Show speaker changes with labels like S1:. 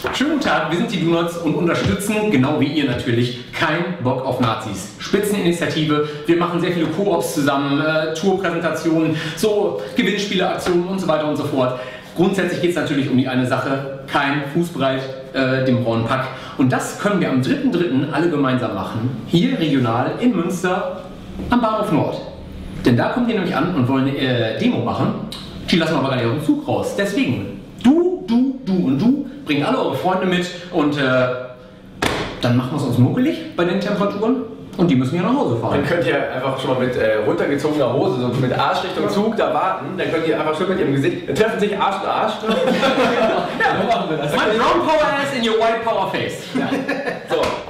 S1: Schönen guten Tag, wir sind die Donuts und unterstützen, genau wie ihr natürlich, kein Bock auf Nazis. Spitzeninitiative, wir machen sehr viele Koops zusammen, Tourpräsentationen, so Gewinnspieleaktionen und so weiter und so fort. Grundsätzlich geht es natürlich um die eine Sache, kein Fußbreit dem braunen Pack. Und das können wir am 3.3. alle gemeinsam machen, hier regional in Münster am Bahnhof Nord. Denn da kommen die nämlich an und wollen eine Demo machen, die lassen wir aber gar nicht aus dem Zug raus. Deswegen, du und du, bringt alle eure Freunde mit und dann machen wir es uns muckelig bei den Temperaturen und die müssen ja nach Hause fahren.
S2: Dann könnt ihr einfach schon mal mit runtergezogener Hose, so mit Arsch Richtung Zug da warten, dann könnt ihr einfach schon mit ihrem Gesicht, dann treffen sich Arsch und Arsch.
S1: Ja, so machen wir das. My brown power ass in your white power face.
S2: Ja. So.